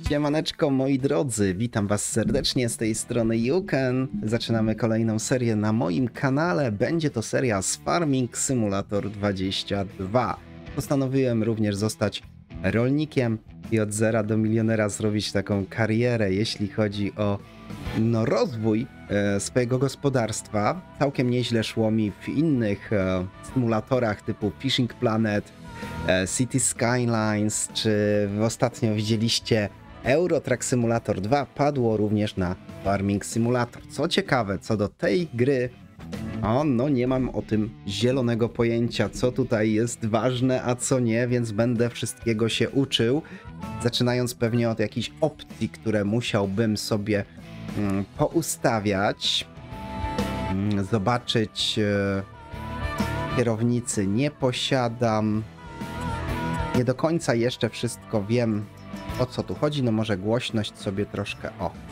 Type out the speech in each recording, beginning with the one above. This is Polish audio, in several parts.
Siemaneczko moi drodzy, witam was serdecznie z tej strony Yuken. Zaczynamy kolejną serię na moim kanale. Będzie to seria z Farming Simulator 22. Postanowiłem również zostać rolnikiem i od zera do milionera zrobić taką karierę, jeśli chodzi o rozwój swojego gospodarstwa. Całkiem nieźle szło mi w innych symulatorach typu Fishing Planet, City Skylines, czy ostatnio widzieliście Euro Truck Simulator 2 padło również na Farming Simulator. Co ciekawe, co do tej gry, nie mam o tym zielonego pojęcia, co tutaj jest ważne, a co nie, więc będę wszystkiego się uczył. Zaczynając pewnie od jakichś opcji, które musiałbym sobie poustawiać. Zobaczyć, kierownicy nie posiadam. Nie do końca jeszcze wszystko wiem, o co tu chodzi. No może głośność sobie troszkę,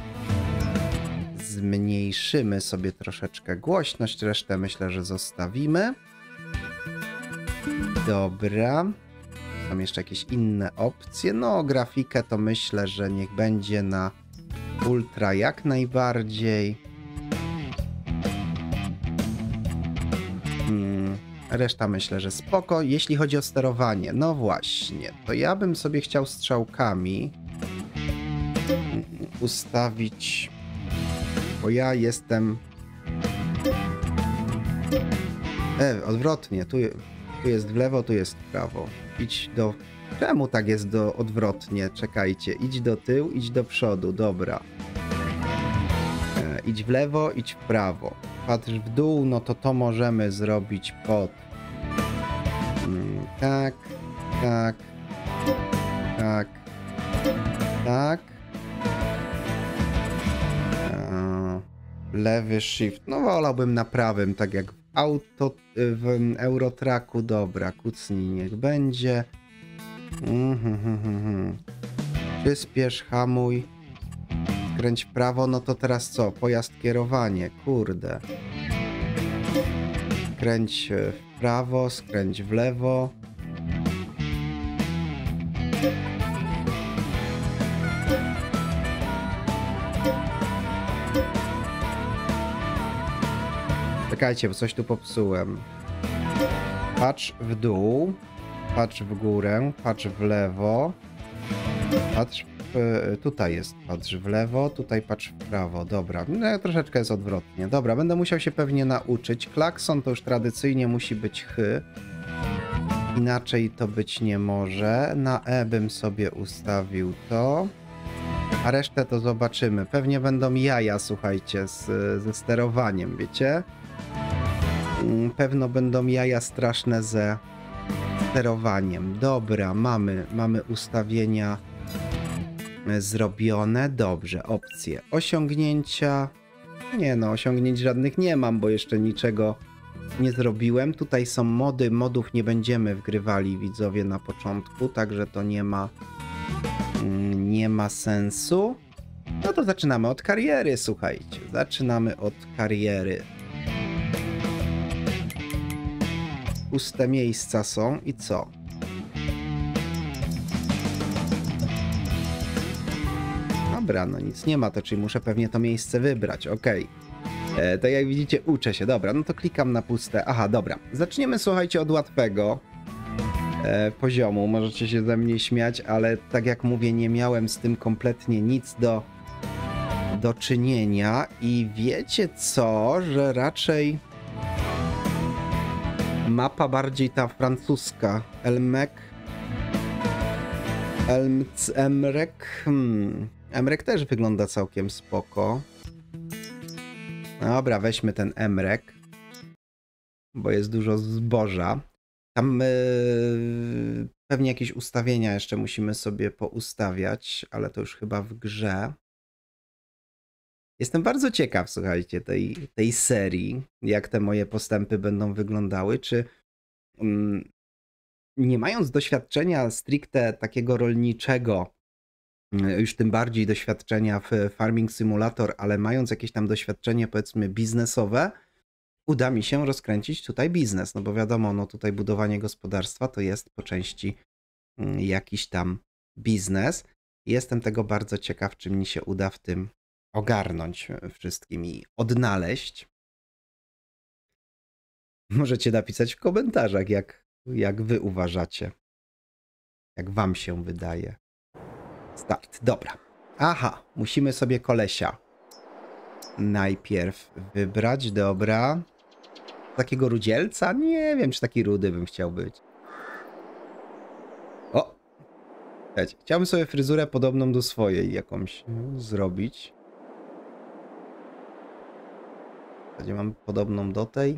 zmniejszymy sobie troszeczkę głośność, resztę myślę, że zostawimy. Dobra. Są jeszcze jakieś inne opcje. No grafikę to myślę, że niech będzie na ultra jak najbardziej. Reszta myślę, że spoko. Jeśli chodzi o sterowanie, no właśnie, to ja bym sobie chciał strzałkami ustawić, bo ja jestem odwrotnie, tu jest w lewo, tu jest w prawo. Idź do... Czemu tak jest odwrotnie? Czekajcie, idź do tyłu, idź do przodu, dobra. Idź w lewo, idź w prawo. Patrz w dół, no to możemy zrobić pod... Tak, tak, tak, tak. Lewy shift, no wolałbym na prawym, tak jak w Eurotracku. Dobra, kucnij niech będzie. Przyspiesz, hamuj. Skręć w prawo, no to teraz co? Pojazd, kierowanie, kurde. Skręć w prawo, skręć w lewo. Czekajcie, bo coś tu popsułem. Patrz w dół, patrz w górę, patrz w lewo, patrz tutaj jest, patrz w lewo, tutaj patrz w prawo, dobra, no, troszeczkę jest odwrotnie, dobra, będę musiał się pewnie nauczyć. Klakson to już tradycyjnie musi być chy, inaczej to być nie może. Na E bym sobie ustawił to, a resztę to zobaczymy. Pewnie będą jaja, słuchajcie, ze sterowaniem, wiecie? Pewno będą jaja straszne ze sterowaniem. Dobra, mamy ustawienia zrobione. Dobrze, opcje. Osiągnięcia. Nie no, osiągnięć żadnych nie mam, bo jeszcze niczego nie zrobiłem. Tutaj są mody. Modów nie będziemy wgrywali, widzowie, na początku, także to nie ma sensu. No to zaczynamy od kariery, słuchajcie. Zaczynamy od kariery. Puste miejsca są i co? Dobra, no nic nie ma, to czyli muszę pewnie to miejsce wybrać, ok. To jak widzicie, uczę się, dobra, no to klikam na puste. Aha, dobra, zaczniemy, słuchajcie, od łatwego poziomu. Możecie się ze mnie śmiać, ale tak jak mówię, nie miałem z tym kompletnie nic do czynienia i wiecie co, że raczej mapa bardziej ta francuska. Emrek. Emrek też wygląda całkiem spoko. Dobra, weźmy ten Emrek, bo jest dużo zboża. Tam pewnie jakieś ustawienia jeszcze musimy sobie poustawiać, ale to już chyba w grze. Jestem bardzo ciekaw, słuchajcie, tej serii, jak te moje postępy będą wyglądały, czy nie mając doświadczenia stricte takiego rolniczego, już tym bardziej doświadczenia w Farming Simulator, ale mając jakieś tam doświadczenie, powiedzmy, biznesowe, uda mi się rozkręcić tutaj biznes, no bo wiadomo, no tutaj budowanie gospodarstwa to jest po części jakiś tam biznes. Jestem tego bardzo ciekaw, czy mi się uda w tym ogarnąć wszystkim i odnaleźć. Możecie napisać w komentarzach, jak wy uważacie. Jak wam się wydaje. Start, dobra. Aha, musimy sobie kolesia najpierw wybrać, dobra. Takiego rudzielca? Nie wiem, czy taki rudy bym chciał być. O! Słuchajcie, chciałbym sobie fryzurę podobną do swojej jakąś zrobić. Gdzie mam podobną do tej.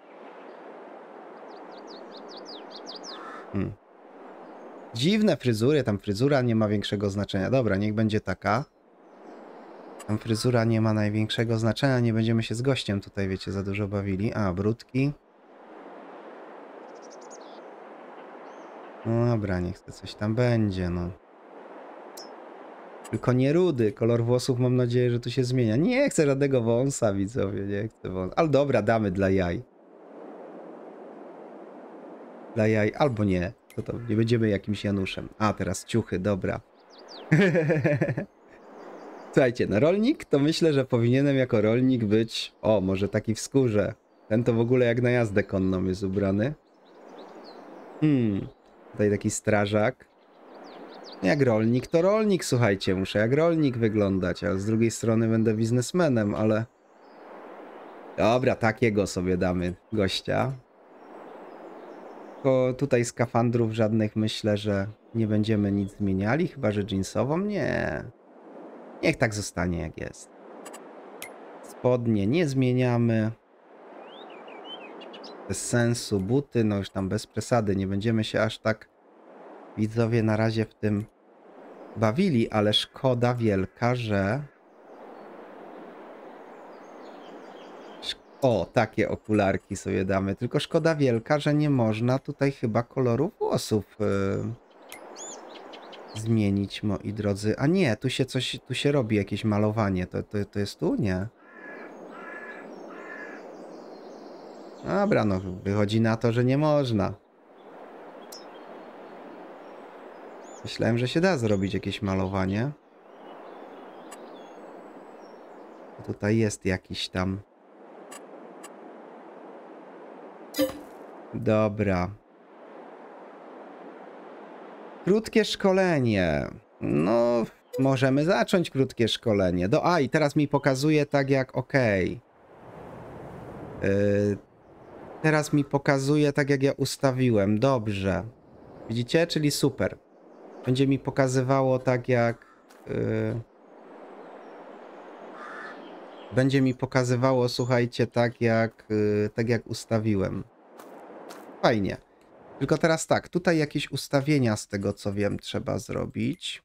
Dziwne fryzury, tam fryzura nie ma większego znaczenia. Dobra, niech będzie taka. Tam fryzura nie ma największego znaczenia, nie będziemy się z gościem tutaj, wiecie, za dużo bawili. A, brudki. No dobra, niech to coś tam będzie, no. Tylko nie rudy, kolor włosów mam nadzieję, że tu się zmienia. Nie chcę żadnego wąsa, widzowie, nie chcę wąsa. Ale dobra, damy dla jaj. Dla jaj, albo nie. To nie będziemy jakimś Januszem. A, teraz ciuchy, dobra. Słuchajcie, no rolnik to myślę, że powinienem jako rolnik być... O, może taki w skórze. Ten to w ogóle jak na jazdę konną jest ubrany. Tutaj taki strażak. Jak rolnik to rolnik, słuchajcie. Muszę jak rolnik wyglądać, a z drugiej strony będę biznesmenem, ale... Dobra, takiego sobie damy gościa. Tylko tutaj skafandrów żadnych myślę, że nie będziemy nic zmieniali, chyba że jeansową? Nie. Niech tak zostanie jak jest. Spodnie nie zmieniamy. Bez sensu. Buty, no już tam bez przesady. Nie będziemy się aż tak, widzowie, na razie w tym bawili, ale szkoda wielka, że... O, takie okularki sobie damy. Tylko szkoda wielka, że nie można tutaj chyba koloru włosów zmienić, moi drodzy. A nie, tu się coś, tu się robi jakieś malowanie. To jest tu? Nie. Dobra, no wychodzi na to, że nie można. Myślałem, że się da zrobić jakieś malowanie. Tutaj jest jakiś tam... Dobra. Krótkie szkolenie. No, możemy zacząć krótkie szkolenie. I teraz mi pokazuje tak jak teraz mi pokazuje tak jak ja ustawiłem. Dobrze. Widzicie? Czyli super. Będzie mi pokazywało tak jak... Będzie mi pokazywało, słuchajcie, tak jak ustawiłem. Fajnie. Tylko teraz tak, tutaj jakieś ustawienia z tego co wiem trzeba zrobić.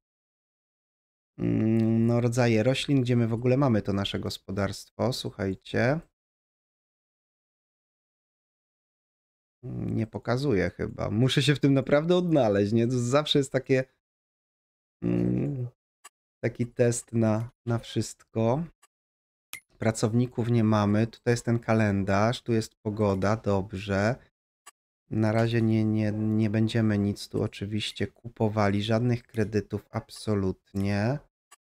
No rodzaje roślin, gdzie my w ogóle mamy to nasze gospodarstwo, słuchajcie. Nie pokazuje chyba. Muszę się w tym naprawdę odnaleźć, nie? To zawsze jest takie... taki test na wszystko. Pracowników nie mamy. Tutaj jest ten kalendarz, tu jest pogoda, dobrze. Na razie nie będziemy nic tu oczywiście kupowali, żadnych kredytów absolutnie.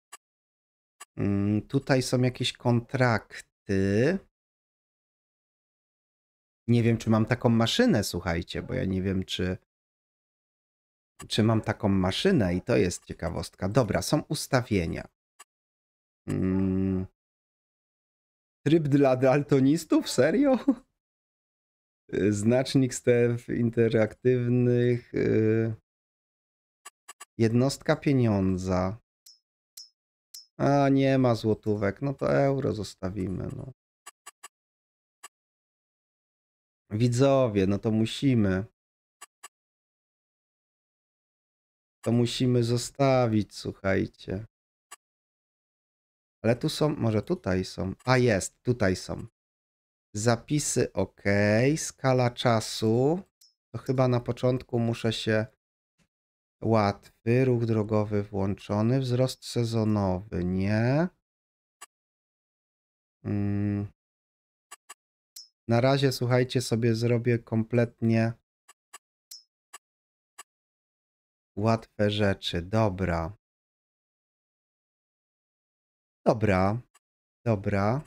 Tutaj są jakieś kontrakty. Nie wiem, czy mam taką maszynę, słuchajcie, bo ja nie wiem, czy mam taką maszynę i to jest ciekawostka. Dobra, są ustawienia. Tryb dla daltonistów? Serio? Znacznik stref interaktywnych. Jednostka pieniądza. A, nie ma złotówek. No to euro zostawimy. No. Widzowie, no to musimy. To musimy zostawić, słuchajcie. Ale tu są, może tutaj są. A jest, tutaj są. Zapisy ok. Skala czasu. To chyba na początku muszę się... Łatwy, ruch drogowy włączony, wzrost sezonowy, nie. Na razie, słuchajcie, sobie zrobię kompletnie łatwe rzeczy. Dobra. Dobra, dobra.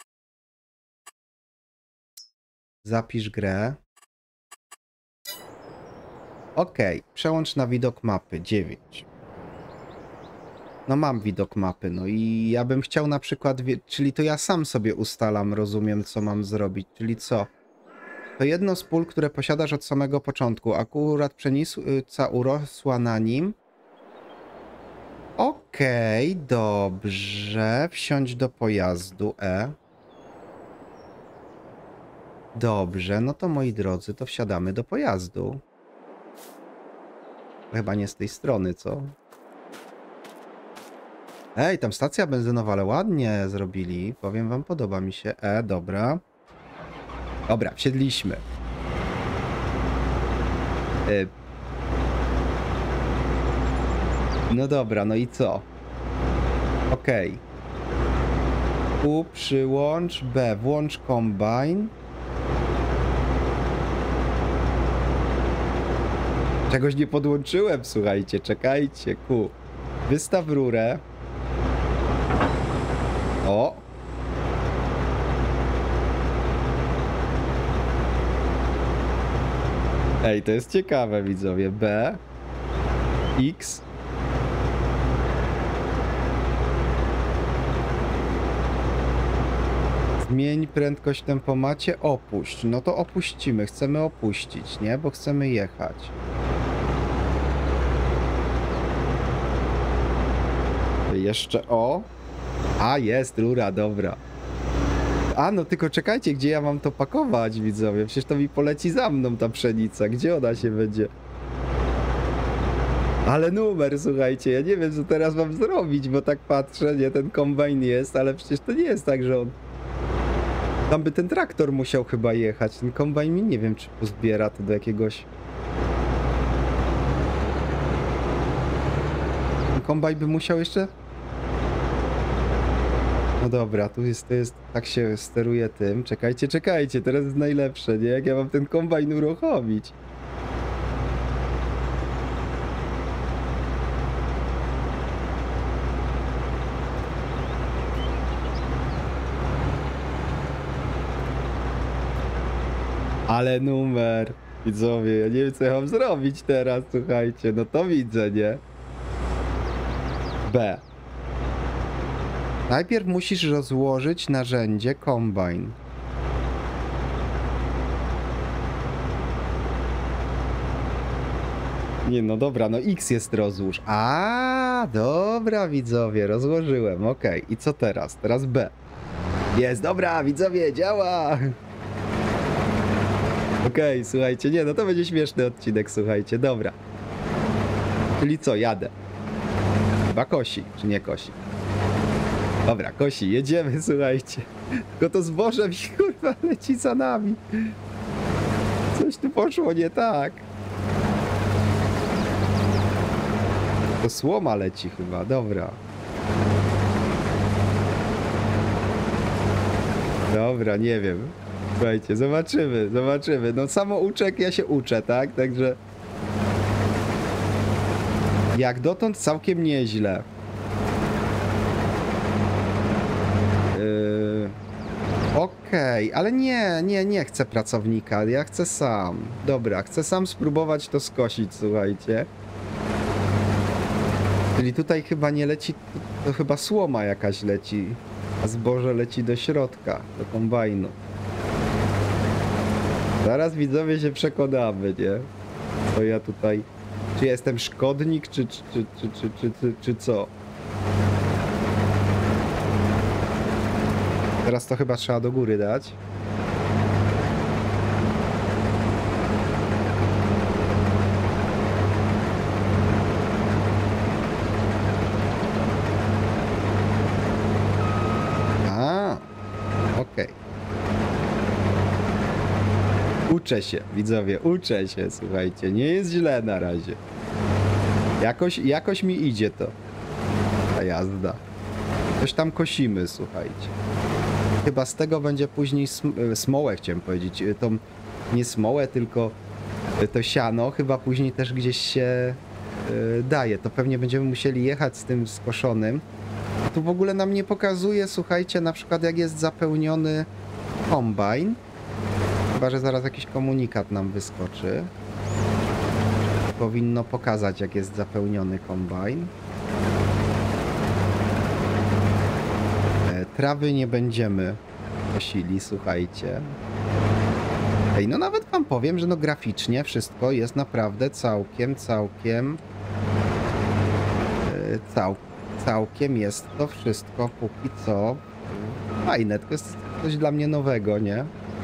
Zapisz grę. Ok, przełącz na widok mapy 9. No mam widok mapy, no i ja bym chciał na przykład, czyli to ja sam sobie ustalam, rozumiem, co mam zrobić, czyli co? To jedno z pól, które posiadasz od samego początku, akurat przenica urosła na nim. Okej, dobrze, wsiądź do pojazdu, Dobrze, no to moi drodzy, to wsiadamy do pojazdu. Chyba nie z tej strony, co? Ej, tam stacja benzynowa, ale ładnie zrobili. Powiem wam, podoba mi się. Dobra. Dobra, wsiedliśmy. No dobra, no i co? Okej. U, przyłącz. B, włącz kombajn. Czegoś nie podłączyłem, słuchajcie, czekajcie. Q. Wystaw rurę. O! Ej, to jest ciekawe, widzowie. B. X. Zmień prędkość w tempomacie. Opuść. No to opuścimy. Chcemy opuścić, nie? Bo chcemy jechać. Jeszcze o. A, jest rura, dobra. A, no tylko czekajcie, gdzie ja mam to pakować, widzowie. Przecież to mi poleci za mną ta pszenica. Gdzie ona się będzie? Ale numer, słuchajcie, ja nie wiem, co teraz mam zrobić, bo tak patrzę, nie, ten kombajn jest, ale przecież to nie jest tak, że on... Tam by ten traktor musiał chyba jechać. Ten kombajn mi nie wiem, czy pozbiera to do jakiegoś... Ten kombajn by musiał jeszcze... No dobra, tu jest, tak się steruje tym. Czekajcie, czekajcie, teraz jest najlepsze, nie? Jak ja mam ten kombajn uruchomić. Ale numer, widzowie, ja nie wiem, co ja mam zrobić teraz, słuchajcie, no to widzę, nie? B. Najpierw musisz rozłożyć narzędzie kombajn. Nie, no dobra, no X jest rozłóż. A, dobra, widzowie, rozłożyłem, okej. I co teraz? Teraz B. Jest, dobra, widzowie, działa! Okej, słuchajcie, nie, no to będzie śmieszny odcinek, słuchajcie, dobra. Czyli co, jadę. Chyba kosi, czy nie kosi? Dobra, kosi, jedziemy, słuchajcie. Tylko to zboże mi, kurwa, leci za nami. Coś tu poszło nie tak. To słoma leci chyba, dobra. Dobra, nie wiem. Słuchajcie, zobaczymy, zobaczymy. No samouczek ja się uczę, tak? Także... Jak dotąd całkiem nieźle. Okej, ale nie chcę pracownika, ja chcę sam. Dobra, chcę sam spróbować to skosić, słuchajcie. Czyli tutaj chyba nie leci, to chyba słoma jakaś leci, a zboże leci do środka, do kombajnu. Zaraz widzowie się przekonamy, nie? To ja tutaj... Czy ja jestem szkodnik, czy co? Teraz to chyba trzeba do góry dać. A, okej. Uczę się, widzowie, uczę się, słuchajcie. Nie jest źle na razie. Jakoś mi idzie to. Ta jazda. Coś tam kosimy, słuchajcie. Chyba z tego będzie później smołę, chciałem powiedzieć. Tą nie smołę, tylko to siano chyba później też gdzieś się daje. To pewnie będziemy musieli jechać z tym skoszonym Tu w ogóle nam nie pokazuje, słuchajcie, na przykład jak jest zapełniony kombajn. Chyba że zaraz jakiś komunikat nam wyskoczy. Powinno pokazać, jak jest zapełniony kombajn. Trawy nie będziemy kosili, słuchajcie. Ej, no nawet wam powiem, że no graficznie wszystko jest naprawdę całkiem jest to wszystko póki co fajne. To jest coś dla mnie nowego, nie?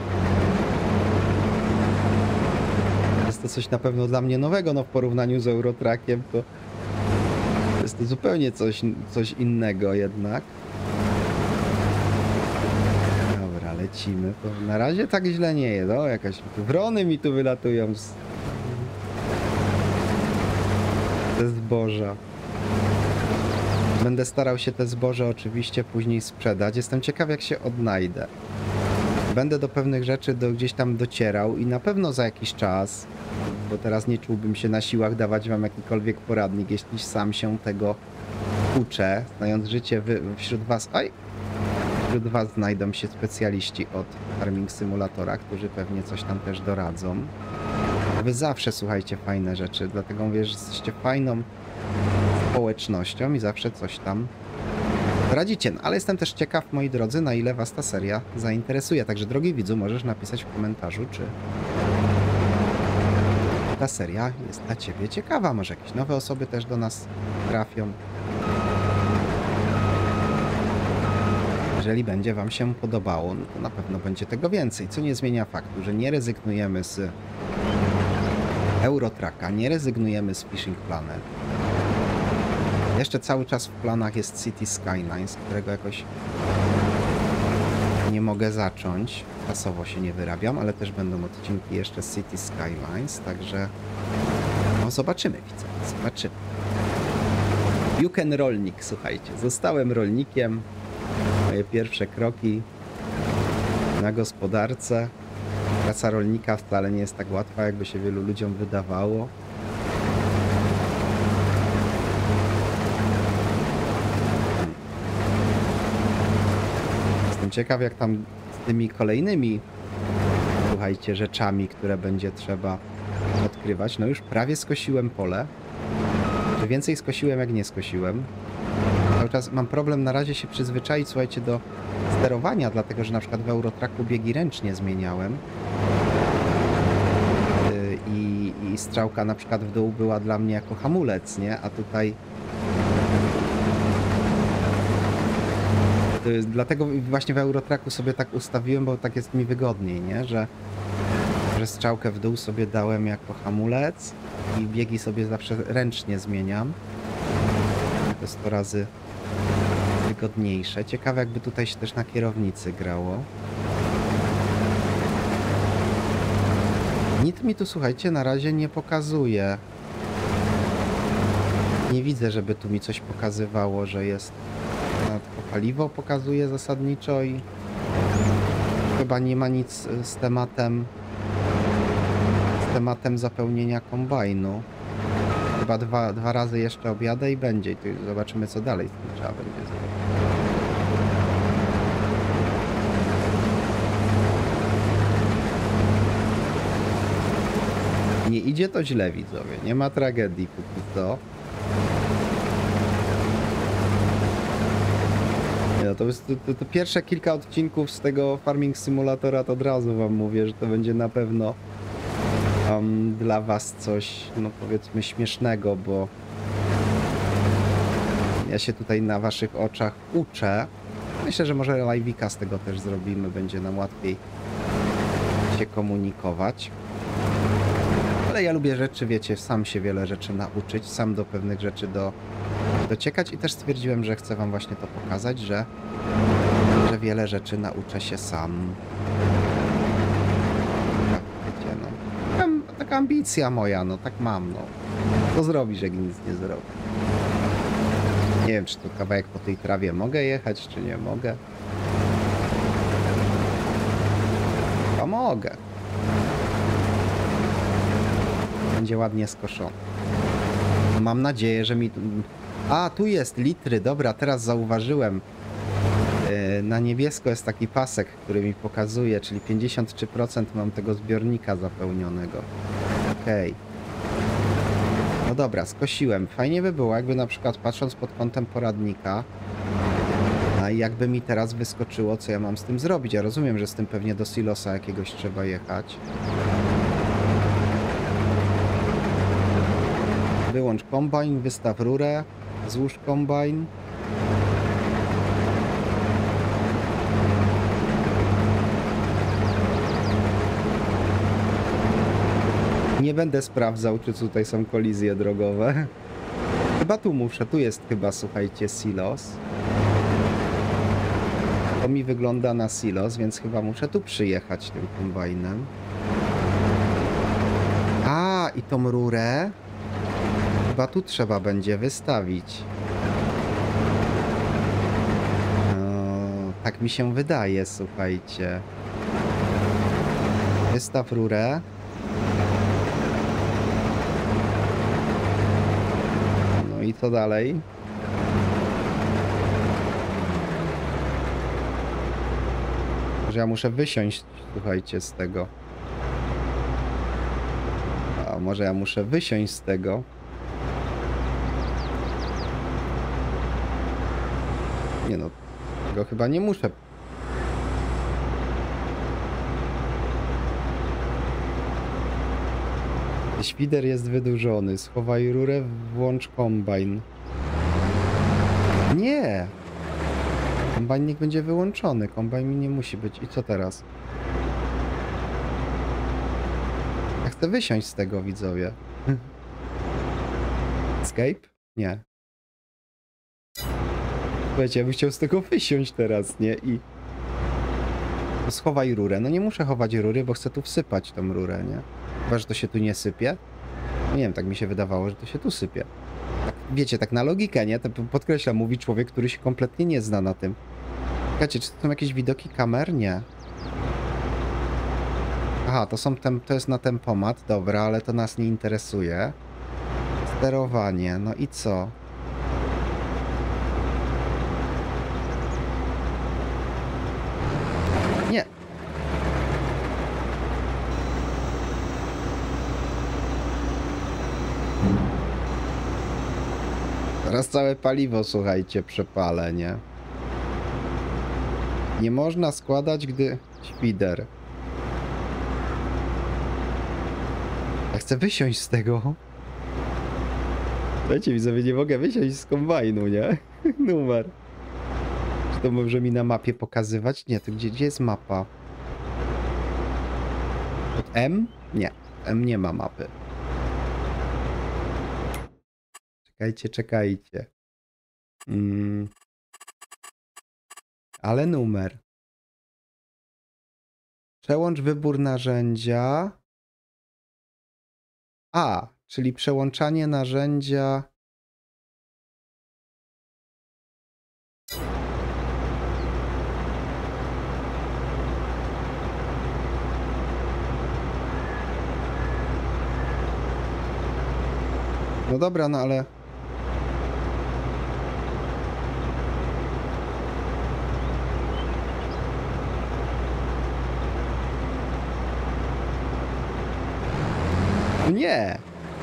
Jest to coś na pewno dla mnie nowego, no w porównaniu z Eurotrackiem to jest to zupełnie coś innego jednak. Dobra, lecimy. To na razie tak źle nie jest. O, jakaś wrony mi tu wylatują ze zboża. Będę starał się te zboże oczywiście później sprzedać. Jestem ciekaw, jak się odnajdę. Będę do pewnych rzeczy gdzieś tam docierał i na pewno za jakiś czas, bo teraz nie czułbym się na siłach dawać wam jakikolwiek poradnik, jeśli sam się tego uczę. Znając życie wśród was znajdą się specjaliści od Farming Simulatora, którzy pewnie coś tam też doradzą. Wy zawsze słuchajcie fajne rzeczy, dlatego mówię, że jesteście fajną społecznością i zawsze coś tam radzicie. No, ale jestem też ciekaw, moi drodzy, na ile was ta seria zainteresuje. Także, drogi widzu, możesz napisać w komentarzu, czy ta seria jest dla ciebie ciekawa. Może jakieś nowe osoby też do nas trafią. Jeżeli będzie wam się podobało, no to na pewno będzie tego więcej, co nie zmienia faktu, że nie rezygnujemy z Eurotracka, nie rezygnujemy z Fishing Planet. Jeszcze cały czas w planach jest City Skylines, którego jakoś nie mogę zacząć. Czasowo się nie wyrabiam, ale też będą odcinki jeszcze z City Skylines, także no zobaczymy, widzę, zobaczymy. Juken rolnik, słuchajcie, zostałem rolnikiem. Moje pierwsze kroki na gospodarce. Praca rolnika wcale nie jest tak łatwa, jakby się wielu ludziom wydawało. Jestem ciekaw, jak tam z tymi kolejnymi, słuchajcie, rzeczami, które będzie trzeba odkrywać. No już prawie skosiłem pole. Czy więcej skosiłem, jak nie skosiłem. Cały czas mam problem na razie się przyzwyczaić, słuchajcie, do sterowania, dlatego że na przykład w Eurotracku biegi ręcznie zmieniałem. I strzałka na przykład w dół była dla mnie jako hamulec, nie? A tutaj... Dlatego właśnie w Eurotracku sobie tak ustawiłem, bo tak jest mi wygodniej, nie? Że strzałkę w dół sobie dałem jako hamulec i biegi sobie zawsze ręcznie zmieniam. To jest 100 razy wygodniejsze. Ciekawe, jakby tutaj się też na kierownicy grało. Nic mi tu, słuchajcie, na razie nie pokazuje. Nie widzę, żeby tu mi coś pokazywało, że jest... Tylko paliwo pokazuje zasadniczo i chyba nie ma nic z tematem zapełnienia kombajnu. Chyba dwa razy jeszcze objadę i będzie. I tu zobaczymy, co dalej z tym trzeba będzie zrobić. Nie idzie to źle, widzowie. Nie ma tragedii póki co. No, to jest to pierwsze kilka odcinków z tego Farming Simulatora, to od razu wam mówię, że to będzie na pewno dla was coś, no powiedzmy, śmiesznego, bo ja się tutaj na waszych oczach uczę. Myślę, że może live'ika z tego też zrobimy, będzie nam łatwiej się komunikować. Ale ja lubię rzeczy, wiecie, sam się wiele rzeczy nauczyć, sam do pewnych rzeczy dociekać i też stwierdziłem, że chcę wam właśnie to pokazać, że wiele rzeczy nauczę się sam. Wiecie, no. Taka ambicja moja, no tak mam, no. Co zrobisz, jak nic nie zrobię? Nie wiem, czy to kawałek po tej trawie mogę jechać, czy nie mogę. To mogę. Będzie ładnie skoszony. Mam nadzieję, że mi A, tu jest litry, dobra, teraz zauważyłem. Na niebiesko jest taki pasek, który mi pokazuje, czyli 53% mam tego zbiornika zapełnionego. Okej. No dobra, skosiłem. Fajnie by było, jakby na przykład patrząc pod kątem poradnika, a jakby mi teraz wyskoczyło, co ja mam z tym zrobić. Ja rozumiem, że z tym pewnie do silosa jakiegoś trzeba jechać. Wyłącz kombajn, wystaw rurę, złóż kombajn. Nie będę sprawdzał, czy tutaj są kolizje drogowe. Chyba tu muszę, tu jest chyba, słuchajcie, silos. To mi wygląda na silos, więc chyba muszę tu przyjechać tym kombajnem. A, i tą rurę chyba tu trzeba będzie wystawić. No, tak mi się wydaje, słuchajcie. Wystaw rurę. No i co dalej? Że ja muszę wysiąść, słuchajcie, z tego. A może ja muszę wysiąść z tego? Nie no, tego chyba nie muszę. Świder jest wydłużony. Schowaj rurę, włącz kombajn. Nie! Kombajn niech będzie wyłączony. Kombajn mi nie musi być. I co teraz? Ja chcę wysiąść z tego, widzowie. Escape? Nie. Słuchajcie, ja bym chciał z tego wysiąść teraz, nie? I... Schowaj rurę. No nie muszę chować rury, bo chcę tu wsypać tą rurę, nie? Chyba, że to się tu nie sypie? No nie wiem, tak mi się wydawało, że to się tu sypie. Tak, wiecie, tak na logikę, nie? To podkreślam, mówi człowiek, który się kompletnie nie zna na tym. Czekajcie, czy to są jakieś widoki kamer? Nie. Aha, to jest na tempomat, dobra, ale to nas nie interesuje. Sterowanie, no i co? Nie. Teraz całe paliwo, słuchajcie, przepalę, nie? Nie można składać, gdy świder. Ja chcę wysiąść z tego. Słuchajcie, widzowie, nie mogę wysiąść z kombajnu, nie? Numer. Czy to może mi na mapie pokazywać? Nie, to gdzie jest mapa? Od M? Nie, M nie ma mapy. Czekajcie. Ale numer. Przełącz wybór narzędzia. A, czyli przełączanie narzędzia. No dobra, no ale... Nie!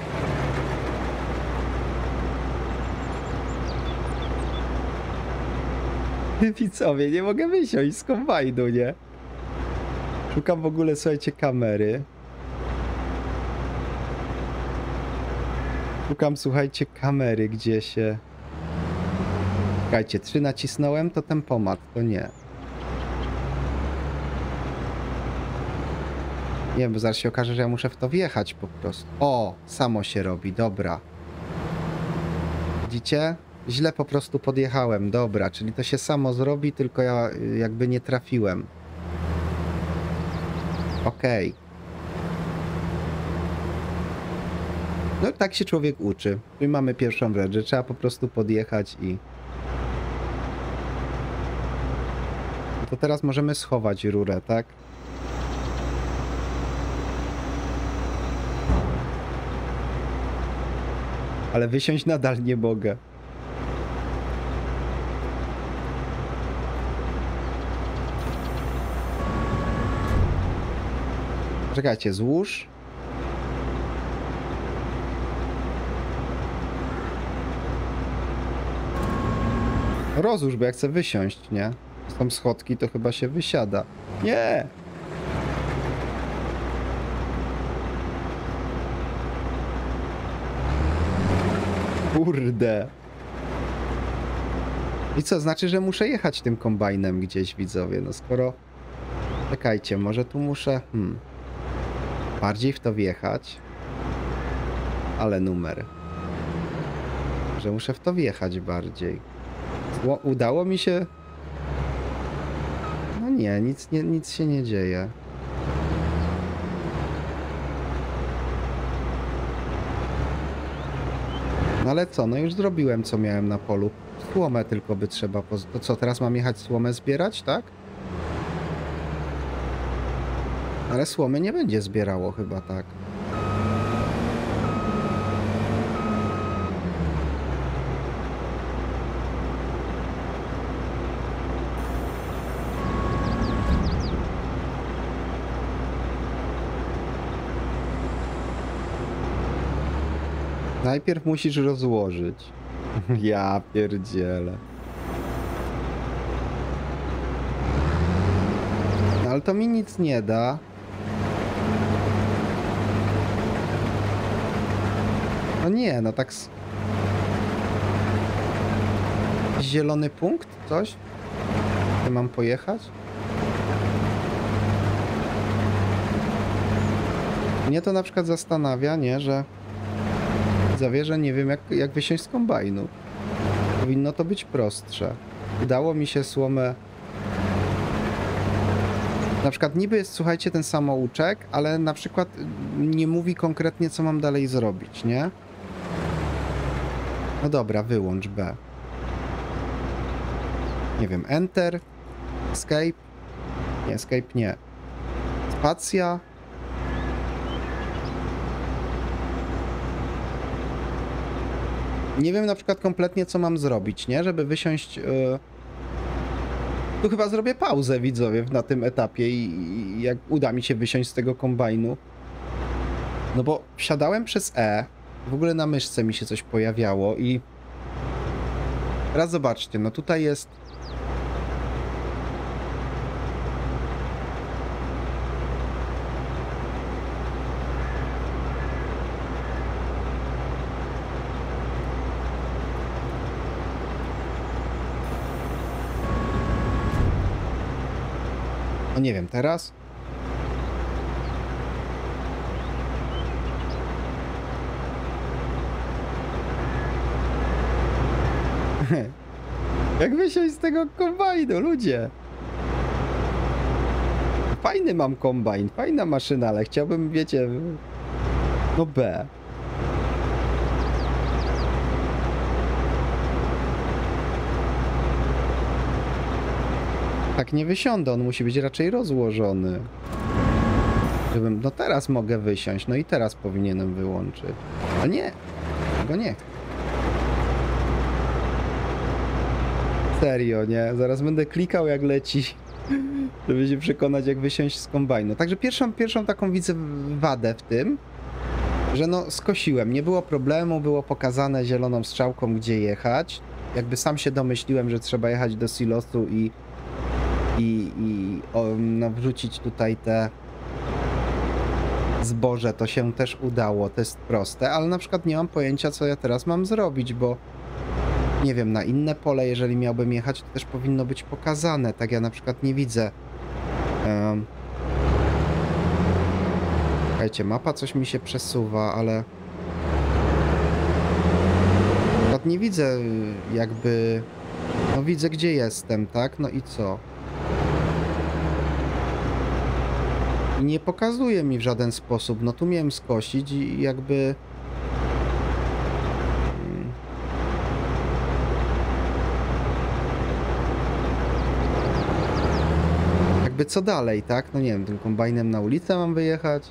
Widzowie, nie mogę wysiąść z kombajnu, nie? Szukam w ogóle, słuchajcie, kamery. Szukam, słuchajcie, kamery, gdzie się... Czekajcie, 3 nacisnąłem, to tempomat, to nie. Nie wiem, bo zaraz się okaże, że ja muszę w to wjechać po prostu. O, samo się robi, dobra. Widzicie? Źle po prostu podjechałem, dobra, czyli to się samo zrobi, tylko ja jakby nie trafiłem. Okej. No tak się człowiek uczy. Tu mamy pierwszą rzecz, że trzeba po prostu podjechać i... No to teraz możemy schować rurę, tak? Ale wysiąść nadal nie mogę. Czekajcie, złóż. Rozłóż, bo ja chcę wysiąść, nie? Są schodki, to chyba się wysiada. Nie! Kurde. I co, znaczy, że muszę jechać tym kombajnem gdzieś, widzowie? No skoro... Czekajcie, może tu muszę... Bardziej w to wjechać. Ale numer. Że muszę w to wjechać bardziej. Udało mi się... No nie, nic się nie dzieje. No ale co, no już zrobiłem co miałem na polu. Słomę tylko by trzeba... To co, teraz mam jechać słomę zbierać, tak? Ale słomy nie będzie zbierało chyba, tak? Najpierw musisz rozłożyć. Ja pierdzielę. No ale to mi nic nie da. No nie, no tak... Zielony punkt? Coś? Gdzie mam pojechać? Mnie to na przykład zastanawia, nie, że... Zawierzę, nie wiem jak wysiąść z kombajnu. Powinno to być prostsze. Udało mi się słomę... Na przykład niby jest, słuchajcie, ten samouczek, ale na przykład nie mówi konkretnie, co mam dalej zrobić, nie? No dobra, wyłącz B. Nie wiem, Enter, Escape. Nie, Escape nie. Spacja. Nie wiem na przykład kompletnie, co mam zrobić, nie? Żeby wysiąść... Tu chyba zrobię pauzę, widzowie, na tym etapie i jak uda mi się wysiąść z tego kombajnu. No bo wsiadałem przez E, w ogóle na myszce mi się coś pojawiało i... Teraz zobaczcie, no tutaj jest... No nie wiem, teraz? Jak wysiąść z tego kombajnu, ludzie? Fajny mam kombajn, fajna maszyna, ale chciałbym, wiecie... No B. Tak nie wysiądę, on musi być raczej rozłożony. Żebym... No teraz mogę wysiąść, no i teraz powinienem wyłączyć. Ale nie, tego nie. Serio, nie? Zaraz będę klikał jak leci, żeby się przekonać jak wysiąść z kombajnu. Także pierwszą taką widzę wadę w tym, że no skosiłem, nie było problemu, było pokazane zieloną strzałką gdzie jechać. Jakby sam się domyśliłem, że trzeba jechać do silosu i no, wrzucić tutaj te zboże, to się też udało, to jest proste, ale na przykład nie mam pojęcia, co ja teraz mam zrobić, bo nie wiem, na inne pole, jeżeli miałbym jechać, to też powinno być pokazane, tak ja na przykład nie widzę. Słuchajcie, mapa coś mi się przesuwa, ale nie widzę jakby, no widzę gdzie jestem, tak, no i co? I nie pokazuje mi w żaden sposób, no tu miałem skosić i jakby... Jakby co dalej, tak? No nie wiem, tym kombajnem na ulicę mam wyjechać?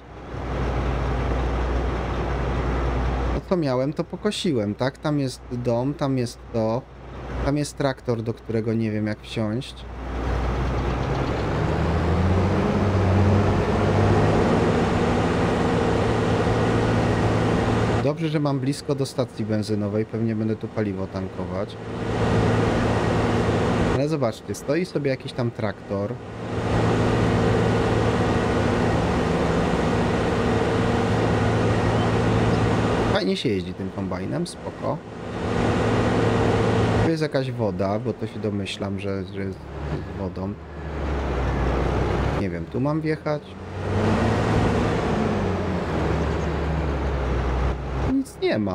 No co miałem, to pokosiłem, tak? Tam jest dom, tam jest to. Tam jest traktor, do którego nie wiem jak wsiąść. dobrze, że mam blisko do stacji benzynowej. Pewnie będę tu paliwo tankować. Ale zobaczcie, stoi sobie jakiś tam traktor. Fajnie się jeździ tym kombajnem, spoko. Tu jest jakaś woda, bo to się domyślam, że jest z wodą. Nie wiem, tu mam wjechać? Nic nie ma.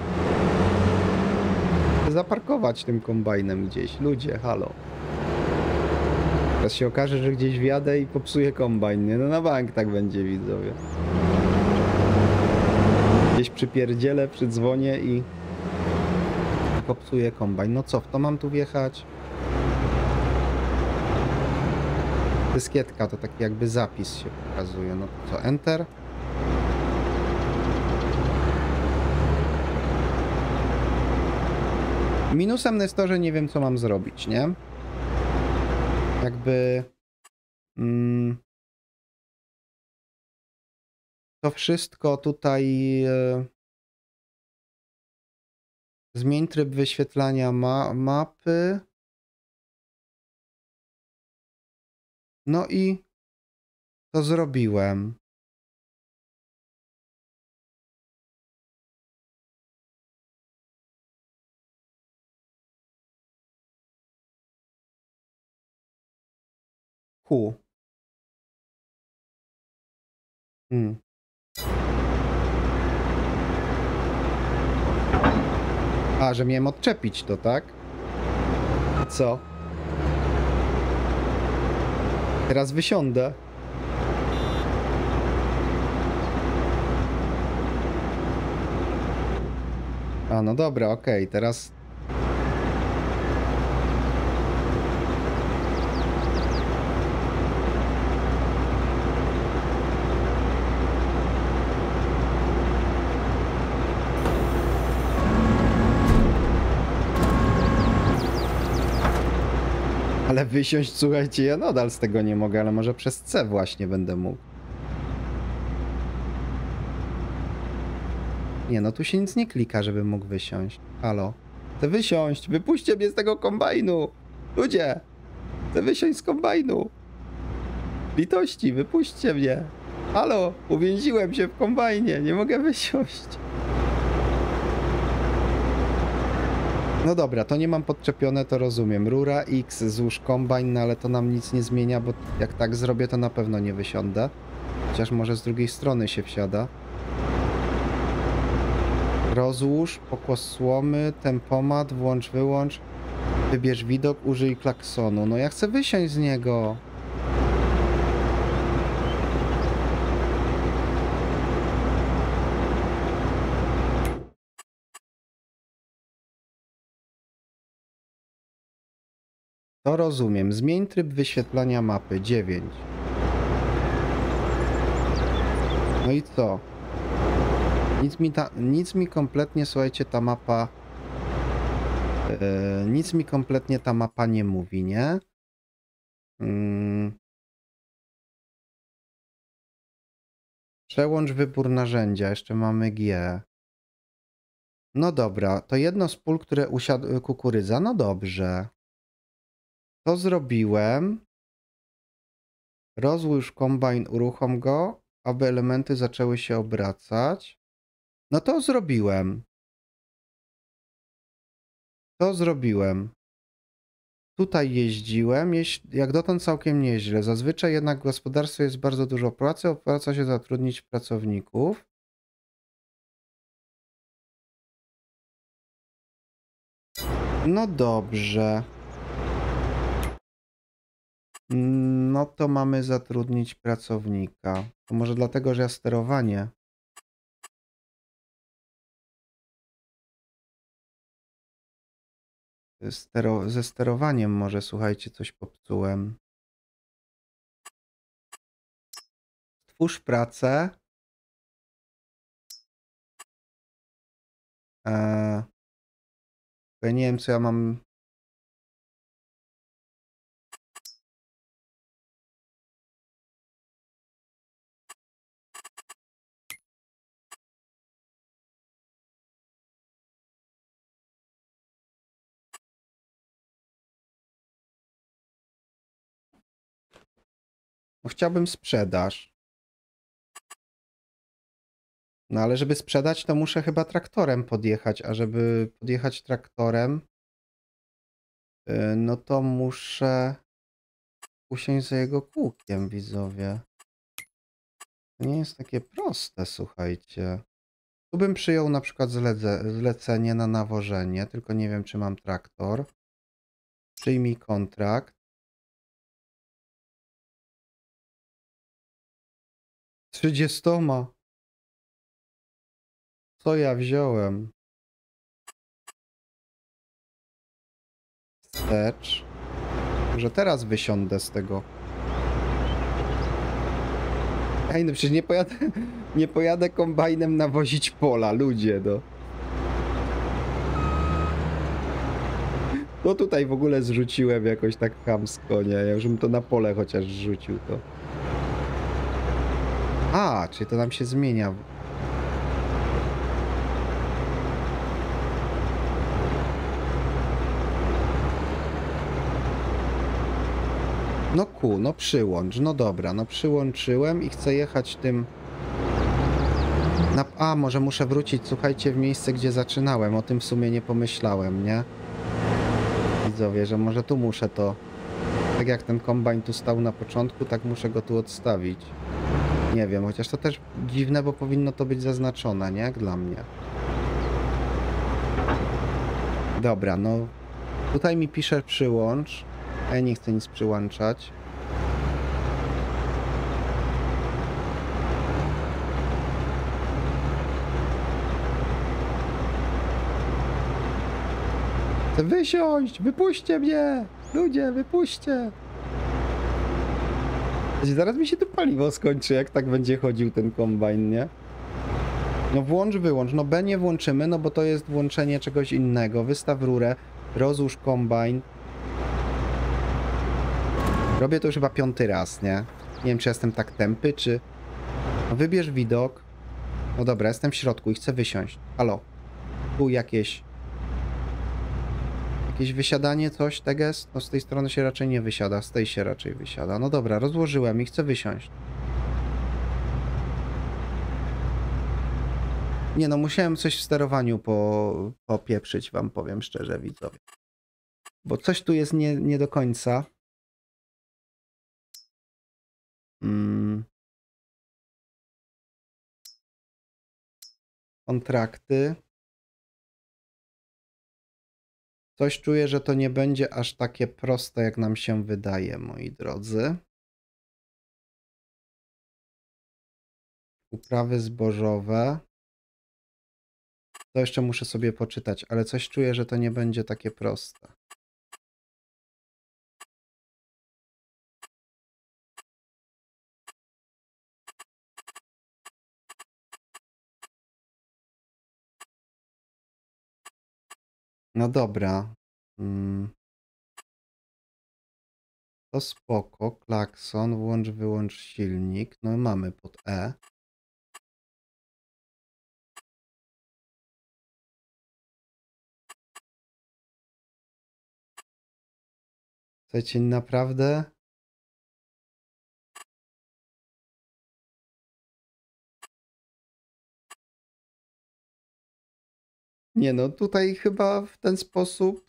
Chcę zaparkować tym kombajnem gdzieś. Ludzie, halo. Teraz się okaże, że gdzieś wjadę i popsuję kombajn, nie? No na bank tak będzie, widzowie. Gdzieś przypierdzielę, przydzwonię i popsuję kombajn. No co, w to mam tu wjechać? Dyskietka to taki jakby zapis się pokazuje. No to co, Enter? Minusem jest to, że nie wiem, co mam zrobić, nie? Jakby... to wszystko tutaj... zmień tryb wyświetlania mapy. No i to zrobiłem. Q. A, że miałem odczepić to, tak? Co? Teraz wysiądę. A, no dobra, okej, teraz... Ale wysiąść, słuchajcie, ja nadal z tego nie mogę, ale może przez C właśnie będę mógł. Nie, no tu się nic nie klika, żebym mógł wysiąść. Halo. Chcę wysiąść! Wypuśćcie mnie z tego kombajnu! Ludzie! Chcę wysiąść z kombajnu! Litości, wypuśćcie mnie! Halo! Uwięziłem się w kombajnie, nie mogę wysiąść. No dobra, to nie mam podczepione, to rozumiem. Rura X, złóż kombajn, no ale to nam nic nie zmienia, bo jak tak zrobię, to na pewno nie wysiądę. Chociaż może z drugiej strony się wsiada. Rozłóż, pokłos słomy, tempomat, włącz, wyłącz. Wybierz widok, użyj klaksonu. No ja chcę wysiąść z niego. To rozumiem. Zmień tryb wyświetlania mapy. 9. No i co? Nic mi kompletnie, słuchajcie, ta mapa... nic mi kompletnie ta mapa nie mówi, nie? Przełącz wybór narzędzia. Jeszcze mamy G. No dobra, to jedno z pól, które usiadł kukurydza. No dobrze. To zrobiłem. Rozłóż kombajn, uruchom go, aby elementy zaczęły się obracać. No to zrobiłem. To zrobiłem. Tutaj jeździłem, jak dotąd całkiem nieźle. Zazwyczaj jednak w gospodarstwie jest bardzo dużo pracy, opłaca się zatrudnić pracowników. No dobrze. No to mamy zatrudnić pracownika. To może dlatego, że ja sterowanie. Ze sterowaniem może, słuchajcie, coś popsułem. Twórz pracę. Ja nie wiem, co ja mam... No, chciałbym sprzedaż. No ale żeby sprzedać, to muszę chyba traktorem podjechać, a żeby podjechać traktorem, no to muszę usiąść za jego kółkiem, widzowie. To nie jest takie proste, słuchajcie. Tu bym przyjął na przykład zlecenie na nawożenie, tylko nie wiem, czy mam traktor. Przyjmij kontrakt. 30. Co ja wziąłem? Wstecz. Może teraz wysiądę z tego. Ej, no przecież nie pojadę kombajnem nawozić pola, ludzie, no. No tutaj w ogóle zrzuciłem jakoś tak chamsko, nie? Ja już bym to na pole chociaż rzucił, to. A, czyli to nam się zmienia. No przyłącz, no dobra, no przyłączyłem i chcę jechać tym... A, może muszę wrócić, słuchajcie, w miejsce, gdzie zaczynałem, o tym w sumie nie pomyślałem, nie? Widzowie, że może tu muszę to... Tak jak ten kombajn tu stał na początku, tak muszę go tu odstawić. Nie wiem, chociaż to też dziwne, bo powinno to być zaznaczone, nie? Jak dla mnie. Dobra, no... Tutaj mi pisze przyłącz. A ja nie chcę nic przyłączać. Chcę wysiąść! Wypuśćcie mnie! Ludzie, wypuśćcie! Zaraz mi się tu paliwo skończy, jak tak będzie chodził ten kombajn, nie? No włącz, wyłącz. No B nie włączymy, no bo to jest włączenie czegoś innego. Wystaw rurę, rozłóż kombajn. Robię to już chyba 5. raz, nie? Nie wiem, czy jestem tak tępy, czy... No wybierz widok. No dobra, jestem w środku i chcę wysiąść. Halo. Tu jakieś wysiadanie, coś, teges? No z tej strony się raczej nie wysiada, z tej się raczej wysiada. No dobra, rozłożyłem i chcę wysiąść. Nie no, musiałem coś w sterowaniu popieprzyć, wam powiem szczerze, widzowie. Bo coś tu jest nie do końca. Kontrakty. Coś czuję, że to nie będzie aż takie proste, jak nam się wydaje, moi drodzy. Uprawy zbożowe. To jeszcze muszę sobie poczytać, ale coś czuję, że to nie będzie takie proste. No dobra. To spoko. Klakson, włącz, wyłącz silnik. No mamy pod E. Chcecie naprawdę? Nie no, tutaj chyba w ten sposób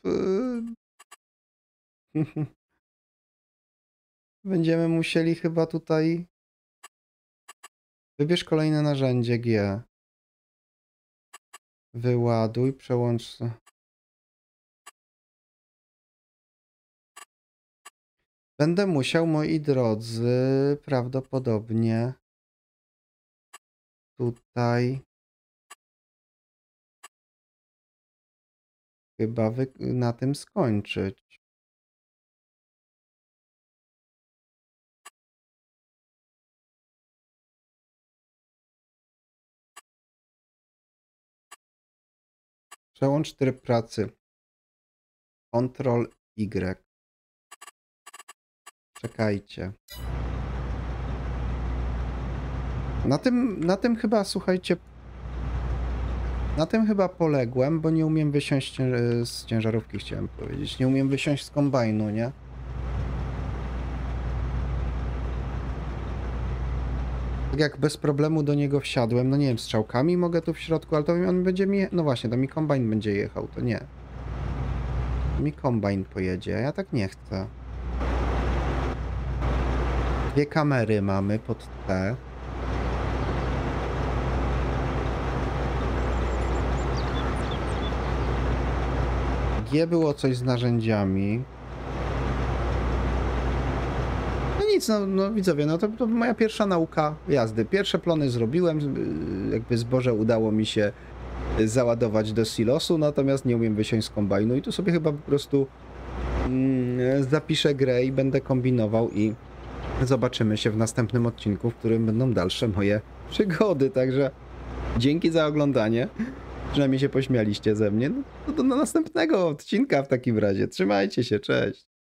będziemy musieli chyba tutaj... Wybierz kolejne narzędzie G. Wyładuj, przełącz... Będę musiał, moi drodzy, prawdopodobnie tutaj chyba na tym skończyć. Przełącz tryb pracy. Ctrl Y. Czekajcie. Na tym chyba, słuchajcie, na tym chyba poległem, bo nie umiem wysiąść z ciężarówki, chciałem powiedzieć. Nie umiem wysiąść z kombajnu, nie? Tak jak bez problemu do niego wsiadłem, no nie wiem, strzałkami mogę tu w środku, ale to on będzie mi... No właśnie, to mi kombajn będzie jechał, to nie. Mi kombajn pojedzie, a ja tak nie chcę. Dwie kamery mamy pod T. G było coś z narzędziami. No nic, no widzowie, no to moja pierwsza nauka jazdy. Pierwsze plony zrobiłem, jakby zboże udało mi się załadować do silosu, natomiast nie umiem wysiąść z kombajnu i tu sobie chyba po prostu zapiszę grę i będę kombinował i zobaczymy się w następnym odcinku, w którym będą dalsze moje przygody, także dzięki za oglądanie. Przynajmniej się pośmialiście ze mnie. No to do następnego odcinka w takim razie. Trzymajcie się, cześć.